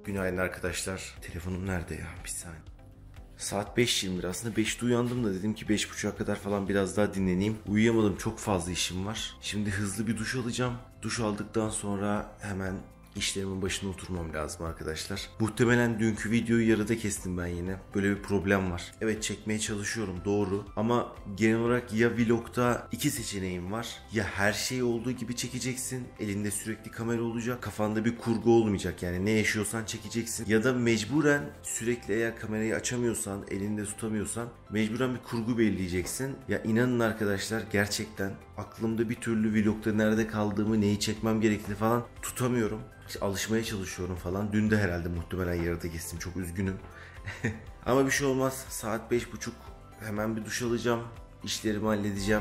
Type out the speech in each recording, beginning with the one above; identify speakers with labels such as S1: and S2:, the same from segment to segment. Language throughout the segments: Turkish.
S1: Günaydın arkadaşlar. Telefonum nerede ya? Bir saniye. Saat 5:21. Aslında 5'te uyandım da dedim ki 5:30'a kadar falan biraz daha dinleneyim. Uyuyamadım. Çok fazla işim var. Şimdi hızlı bir duş alacağım. Duş aldıktan sonra hemen İşlerimin başına oturmam lazım arkadaşlar. Muhtemelen dünkü videoyu yarıda kestim ben yine. Böyle bir problem var. Evet, çekmeye çalışıyorum, doğru. Ama genel olarak ya vlogda iki seçeneğim var. Ya her şeyi olduğu gibi çekeceksin. Elinde sürekli kamera olacak. Kafanda bir kurgu olmayacak. Yani ne yaşıyorsan çekeceksin. Ya da mecburen sürekli eğer kamerayı açamıyorsan, elinde tutamıyorsan mecburen bir kurgu belirleyeceksin. Ya inanın arkadaşlar, gerçekten aklımda bir türlü vlogda nerede kaldığımı, neyi çekmem gerektiğini falan tutamıyorum. İşte alışmaya çalışıyorum falan. Dün de herhalde muhtemelen yarıda kestim. Çok üzgünüm. Ama bir şey olmaz. Saat 5:30. Hemen bir duş alacağım. İşlerimi halledeceğim.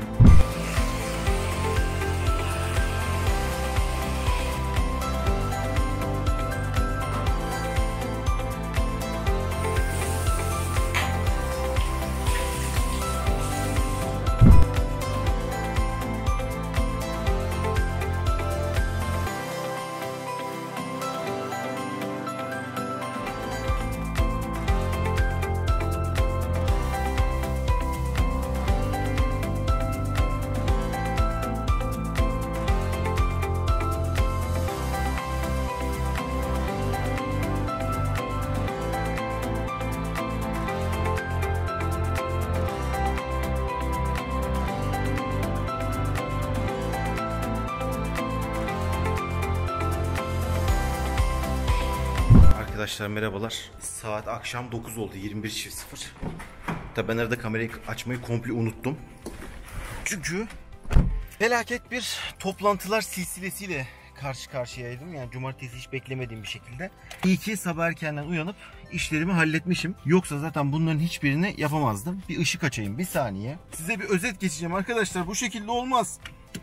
S1: Arkadaşlar merhabalar. Saat akşam 9 oldu. 21:00. Tabi ben arada kamerayı açmayı komple unuttum. Çünkü felaket bir toplantılar silsilesiyle karşı karşıyaydım. Yani cumartesi hiç beklemediğim bir şekilde. İyi ki sabah erkenden uyanıp işlerimi halletmişim. Yoksa zaten bunların hiçbirini yapamazdım. Bir ışık açayım bir saniye. Size bir özet geçeceğim arkadaşlar. Bu şekilde olmaz.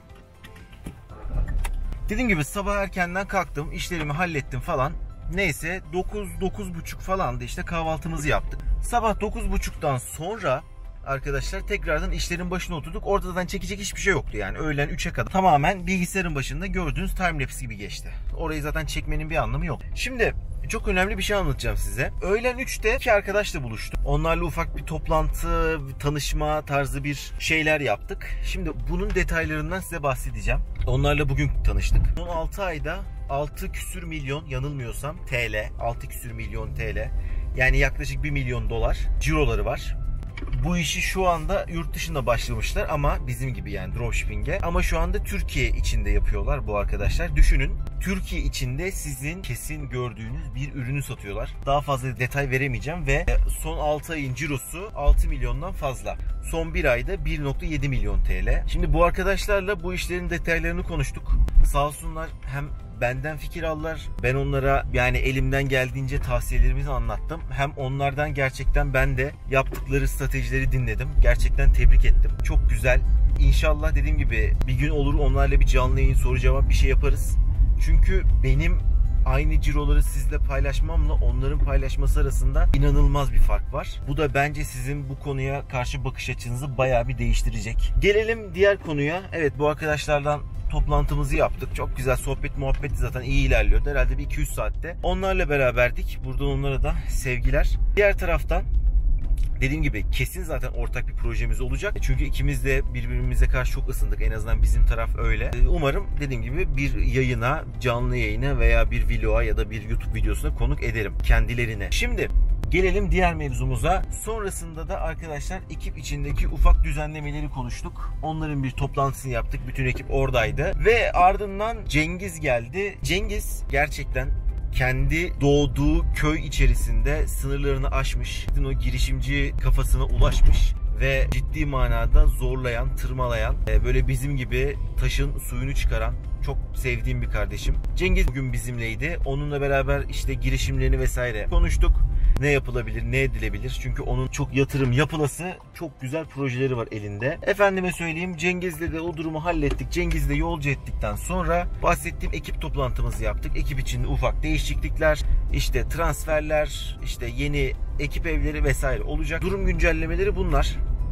S1: Dediğim gibi sabah erkenden kalktım. İşlerimi hallettim falan. Neyse 9-9:30 falandı, işte kahvaltımızı yaptık. Sabah 9:30'dan sonra arkadaşlar tekrardan işlerin başına oturduk. Ortadan çekecek hiçbir şey yoktu yani. Öğlen 3'e kadar tamamen bilgisayarın başında gördüğünüz timelapse gibi geçti. Orayı zaten çekmenin bir anlamı yok. Şimdi çok önemli bir şey anlatacağım size. Öğlen 3'te iki arkadaşla buluştum. Onlarla ufak bir toplantı, tanışma tarzı bir şeyler yaptık. Şimdi bunun detaylarından size bahsedeceğim. Onlarla bugün tanıştık. Son 6 ayda 6 küsür milyon, yanılmıyorsam TL, 6 küsür milyon TL, yani yaklaşık 1 milyon dolar ciroları var. Bu işi şu anda yurt dışında başlamışlar ama bizim gibi yani dropshipping'e. Ama şu anda Türkiye içinde yapıyorlar bu arkadaşlar. Düşünün, Türkiye içinde sizin kesin gördüğünüz bir ürünü satıyorlar. Daha fazla detay veremeyeceğim ve son 6 ayın cirosu 6 milyondan fazla. Son bir ayda 1,7 milyon TL. Şimdi bu arkadaşlarla bu işlerin detaylarını konuştuk. Sağ olsunlar, hem benden fikir aldılar. Ben onlara yani elimden geldiğince tavsiyelerimizi anlattım. Hem onlardan gerçekten ben de yaptıkları stratejileri dinledim. Gerçekten tebrik ettim. Çok güzel. İnşallah dediğim gibi bir gün olur onlarla bir canlı yayın, soru cevap bir şey yaparız. Çünkü benim aynı ciroları sizle paylaşmamla onların paylaşması arasında inanılmaz bir fark var. Bu da bence sizin bu konuya karşı bakış açınızı bayağı bir değiştirecek. Gelelim diğer konuya. Evet, bu arkadaşlardan toplantımızı yaptık. Çok güzel sohbet muhabbeti zaten iyi ilerliyordu. Herhalde bir 200 saatte. Onlarla beraberdik. Buradan onlara da sevgiler. Diğer taraftan dediğim gibi kesin zaten ortak bir projemiz olacak. Çünkü ikimiz de birbirimize karşı çok ısındık. En azından bizim taraf öyle. Umarım dediğim gibi bir yayına, canlı yayına veya bir vloga ya da bir YouTube videosuna konuk ederim kendilerine. Şimdi gelelim diğer mevzumuza. Sonrasında da arkadaşlar ekip içindeki ufak düzenlemeleri konuştuk. Onların bir toplantısını yaptık. Bütün ekip oradaydı. Ve ardından Cengiz geldi. Cengiz gerçekten kendi doğduğu köy içerisinde sınırlarını aşmış. O girişimci kafasına ulaşmış ve ciddi manada zorlayan, tırmalayan, böyle bizim gibi taşın suyunu çıkaran çok sevdiğim bir kardeşim. Cengiz bugün bizimleydi. Onunla beraber işte girişimlerini vesaire konuştuk. Ne yapılabilir, ne edilebilir? Çünkü onun çok yatırım yapılası, çok güzel projeleri var elinde. Efendime söyleyeyim, Cengiz'le de o durumu hallettik. Cengiz'le yolcu ettikten sonra bahsettiğim ekip toplantımızı yaptık. Ekip içinde ufak değişiklikler, işte transferler, işte yeni ekip evleri vesaire olacak. Durum güncellemeleri bunlar.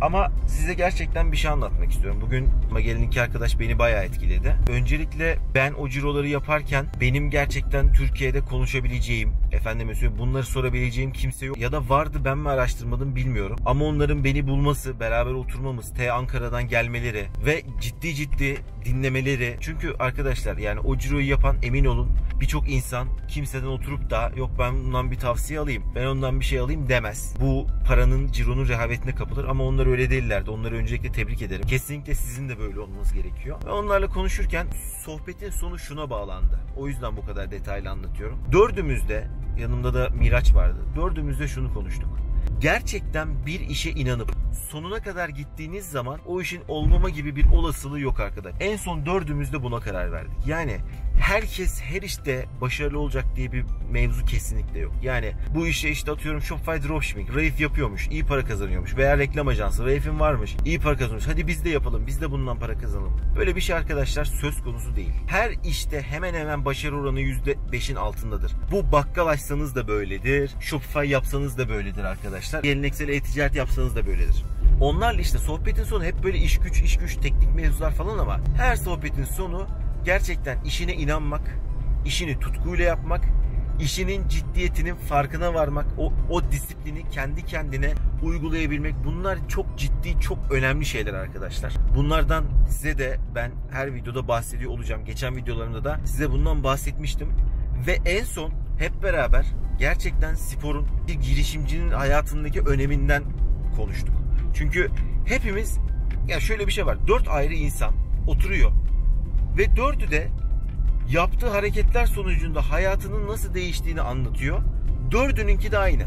S1: Ama size gerçekten bir şey anlatmak istiyorum. Bugün gelen iki arkadaş beni bayağı etkiledi. Öncelikle ben o ciroları yaparken benim gerçekten Türkiye'de konuşabileceğim, efendime söyleyeyim bunları sorabileceğim kimse yok. Ya da vardı, ben mi araştırmadım bilmiyorum. Ama onların beni bulması, beraber oturmamız, Ankara'dan gelmeleri ve ciddi dinlemeleri. Çünkü arkadaşlar yani o ciroyu yapan, emin olun, birçok insan kimseden oturup da yok ben bundan bir tavsiye alayım, ben ondan bir şey alayım demez. Bu paranın, cironun rehavetine kapılır ama onlar öyle değillerdi. Onları öncelikle tebrik ederim. Kesinlikle sizin de böyle olmanız gerekiyor. Ve onlarla konuşurken sohbetin sonu şuna bağlandı. O yüzden bu kadar detaylı anlatıyorum. Dördümüzde, yanımda da Miraç vardı. Dördümüzde şunu konuştuk. Gerçekten bir işe inanıp sonuna kadar gittiğiniz zaman o işin olmama gibi bir olasılığı yok arkadaşlar. En son dördümüz de buna karar verdik. Yani herkes her işte başarılı olacak diye bir mevzu kesinlikle yok. Yani bu işe işte atıyorum Shopify Dropshipping, Raif yapıyormuş, iyi para kazanıyormuş veya reklam ajansı, Raif'in varmış, iyi para kazanıyormuş. Hadi biz de yapalım, biz de bundan para kazanalım. Böyle bir şey arkadaşlar söz konusu değil. Her işte hemen hemen başarı oranı %5'in altındadır. Bu bakkal açsanız da böyledir, Shopify yapsanız da böyledir arkadaşlar. Geleneksel e-ticaret yapsanız da böyledir. Onlarla işte sohbetin sonu hep böyle iş güç, teknik mevzular falan ama her sohbetin sonu gerçekten işine inanmak, işini tutkuyla yapmak, işinin ciddiyetinin farkına varmak, o disiplini kendi kendine uygulayabilmek. Bunlar çok ciddi, çok önemli şeyler arkadaşlar. Bunlardan size de ben her videoda bahsediyor olacağım. Geçen videolarımda da size bundan bahsetmiştim. Ve en son hep beraber gerçekten sporun bir girişimcinin hayatındaki öneminden konuştuk. Çünkü hepimiz, ya şöyle bir şey var. 4 ayrı insan oturuyor ve dördü de yaptığı hareketler sonucunda hayatının nasıl değiştiğini anlatıyor. Dördününki de aynı.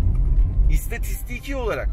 S1: İstatistiki olarak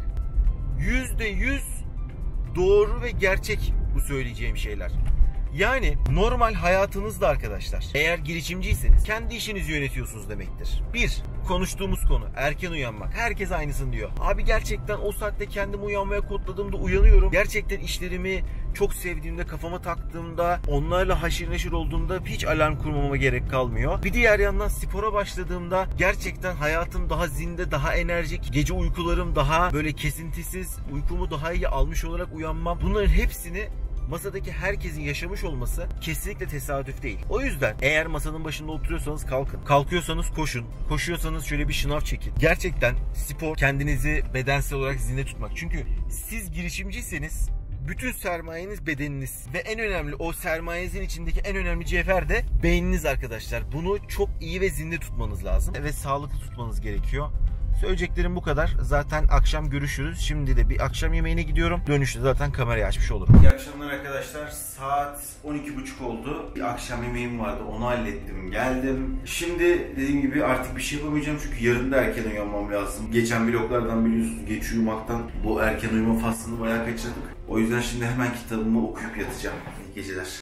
S1: %100 doğru ve gerçek bu söyleyeceğim şeyler. Yani normal hayatınızda arkadaşlar, eğer girişimciyseniz kendi işinizi yönetiyorsunuz demektir. Bir, konuştuğumuz konu erken uyanmak. Herkes aynısını diyor. Abi gerçekten o saatte kendimi uyanmaya kodladığımda uyanıyorum. Gerçekten işlerimi çok sevdiğimde, kafama taktığımda, onlarla haşır neşir olduğumda hiç alarm kurmama gerek kalmıyor. Bir diğer yandan spora başladığımda gerçekten hayatım daha zinde, daha enerjik, gece uykularım daha böyle kesintisiz, uykumu daha iyi almış olarak uyanmam. Bunların hepsini masadaki herkesin yaşamış olması kesinlikle tesadüf değil. O yüzden eğer masanın başında oturuyorsanız kalkın. Kalkıyorsanız koşun. Koşuyorsanız şöyle bir şınav çekin. Gerçekten spor, kendinizi bedensel olarak zinde tutmak. Çünkü siz girişimciyseniz bütün sermayeniz bedeniniz. Ve en önemli, o sermayenizin içindeki en önemli cevher de beyniniz arkadaşlar. Bunu çok iyi ve zinde tutmanız lazım. Ve sağlıklı tutmanız gerekiyor. Söyleyeceklerim bu kadar. Zaten akşam görüşürüz. Şimdi de bir akşam yemeğine gidiyorum. Dönüşte zaten kamerayı açmış olurum. İyi akşamlar arkadaşlar. Saat 12.30 oldu. Bir akşam yemeğim vardı. Onu hallettim. Geldim. Şimdi dediğim gibi artık bir şey yapamayacağım. Çünkü yarın da erken uyanmam lazım. Geçen vloglardan biliyorsunuz, geç uyumaktan bu erken uyuma faslını bayağı kaçırdık. O yüzden şimdi hemen kitabımı okuyup yatacağım. İyi geceler.